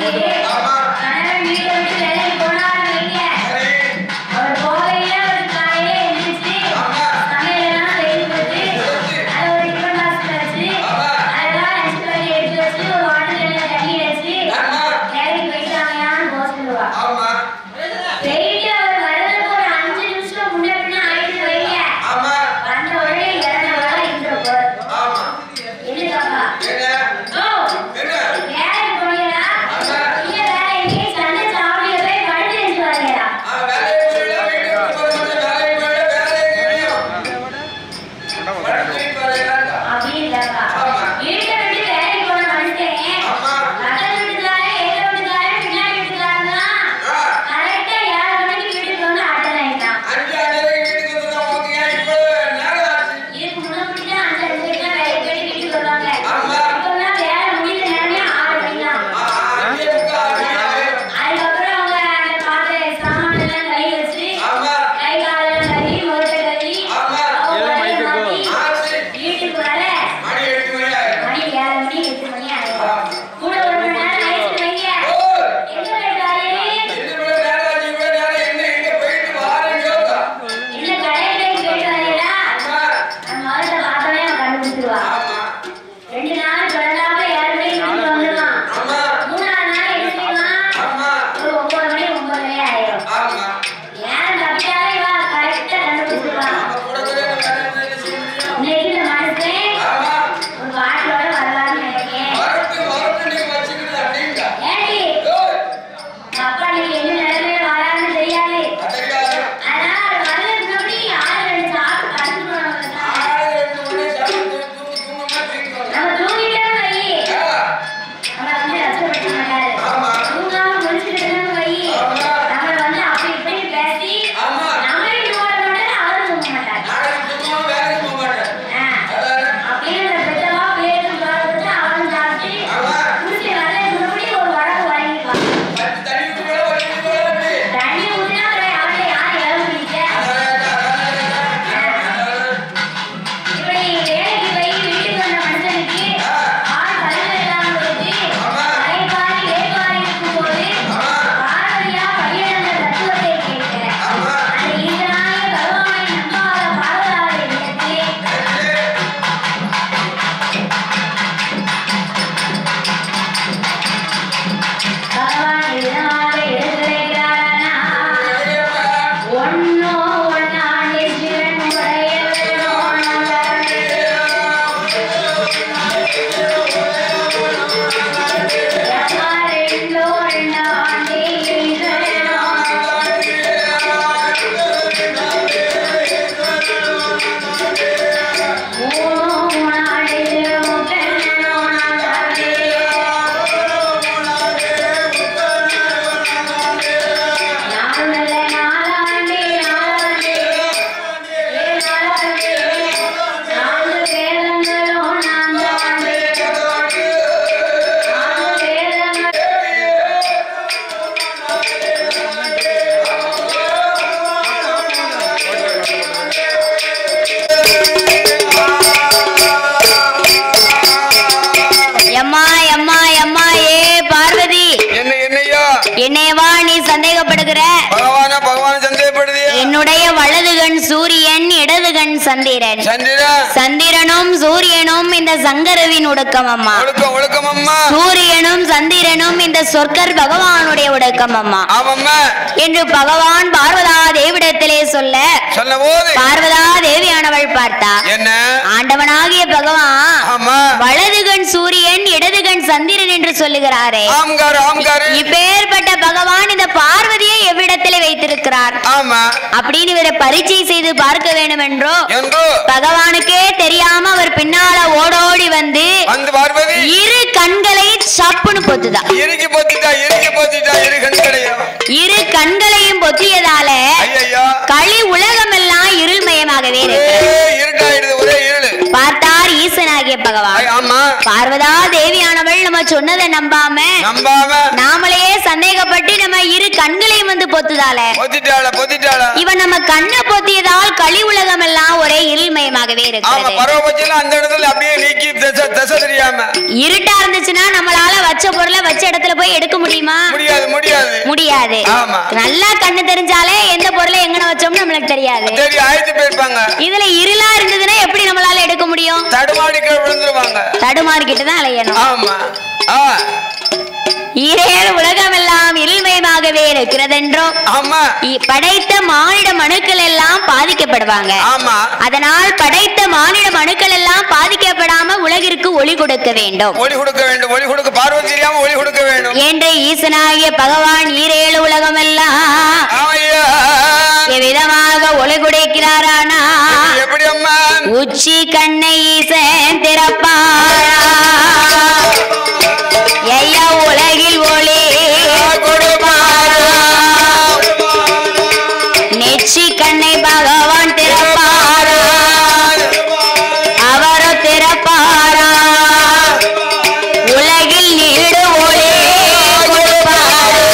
என்னையவா நீ சந்தேகப்படுகிற? என்னுடைய வலதுகண் சூரியன், இடதுகண் சந்திரன். சந்திரனும் சூரியனும் இந்த சங்கரவின் ஒடுக்கம் அம்மா. சூரியனும் சந்திரனும் இந்த சொர்க்கர் பகவானுடைய ஒடுக்கம் அம்மா என்று பகவான் பார்வதா தேவிடத்திலே சொல்ல பார்வதா தேவியானவள் பார்த்தா ஆண்டவனாகிய பகவான் வலதுகண் சூரியன், இடதுகண் சந்திரன் என்று சொல்லுகிறாரே. இப்பேற்பட்ட பகவான் இந்த பார்வதியை எவ்விடத்திலே வைத்திருக்கிறார் அப்படின்னு இவரை பரீட்சை செய்து பார்க்க வேண்டும் என்றோ பகவானுக்கே தெரியாம அவர் பின்னால ஓடோடி வந்து இரு கண்களை சப்புன்னு பொத்துதா. இரு கண்களையும் பொத்தியதால களி உலகம் எல்லாம் இருள்மயமாகவே பார்த்தார் ஈசனாகிய பகவான். பார்வதா தேவியானவள் நம்ம சொன்னதை நம்பாம நாமளையே சந்தேகப்பட்டு நம்ம இரு கண்களையும் வந்து பொத்துதால இவன் நம்ம கண்ணை பொத்தியதால் களி உலகம் எல்லாம் ஒரே இருள்மயமாகவே இருக்கிறது. இருட்டா இருந்துச்சுன்னா நம்மளால வச்ச பொருளை வச்ச இடத்துல போய் எடுக்க முடியுமா? முடியாது. நல்லா கண்ணு தெரிஞ்சாலே எந்த பொருளை எங்கன வச்சோம்னு நம்மளுக்கு தெரியாது. இதுல இருளா இருந்ததுன்னா எப்படி நம்மளால எடுக்க முடியும்? தடுமாறிக்கிட்டு தான் அலையணும். ஈரேழு உலகம் எல்லாம் இருள்மயமாகவே இருக்கிறதென்றோ படைத்த மானிட மனுக்கள் எல்லாம் பாதிக்கப்படுவாங்க. அதனால் படைத்த மானிட மனுக்கள் எல்லாம் பாதிக்கப்படாம உலகிற்கு ஒளி கொடுக்க வேண்டும். என்று ஈசனாகிய பகவான் ஈரேழு உலகம் எல்லாம் எவ்விதமாக ஒளி கொடுக்கிறாரானா உச்சி கண்ணை ஈசன் திறப்பாரா ஐயா உலகில் ஒளி கொடுப்பாரா நெச்சி கண்ணை பகவான் திறப்பாரா அவரோ திறப்பாரா உலகில் நீடு ஒளி கொடுப்பாரா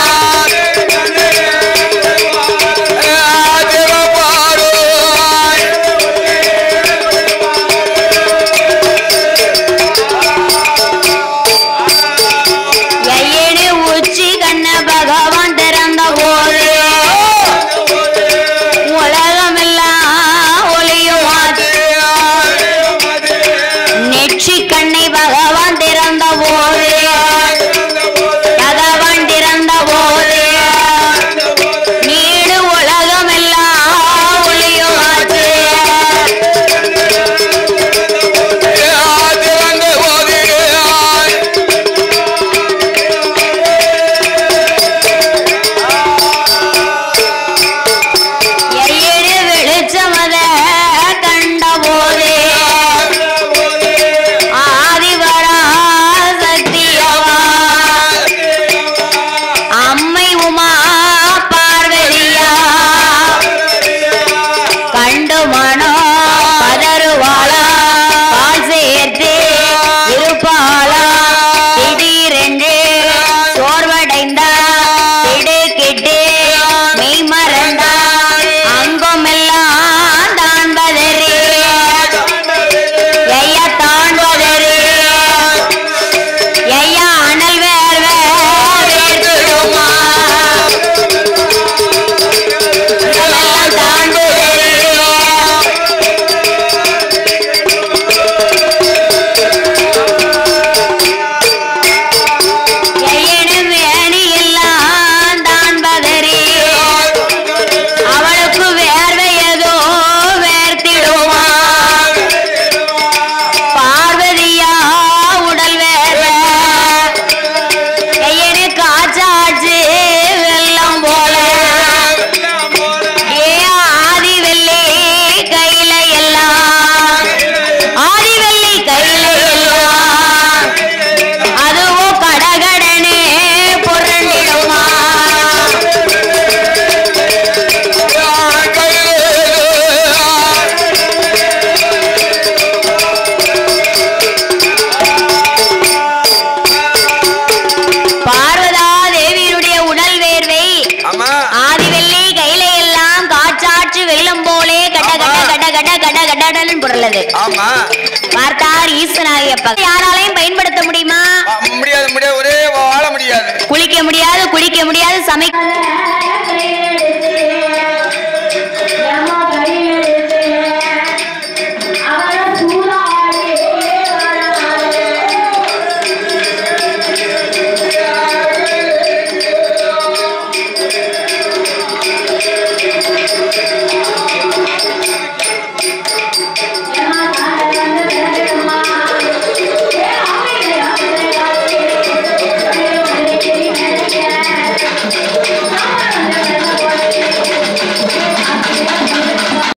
பார்த்தார் ஈசனாகிய யாராலையும் பயன்படுத்த முடியுமா? முடியாது. ஒரே வாழ முடியாது. குளிக்க முடியாது, சமைக்க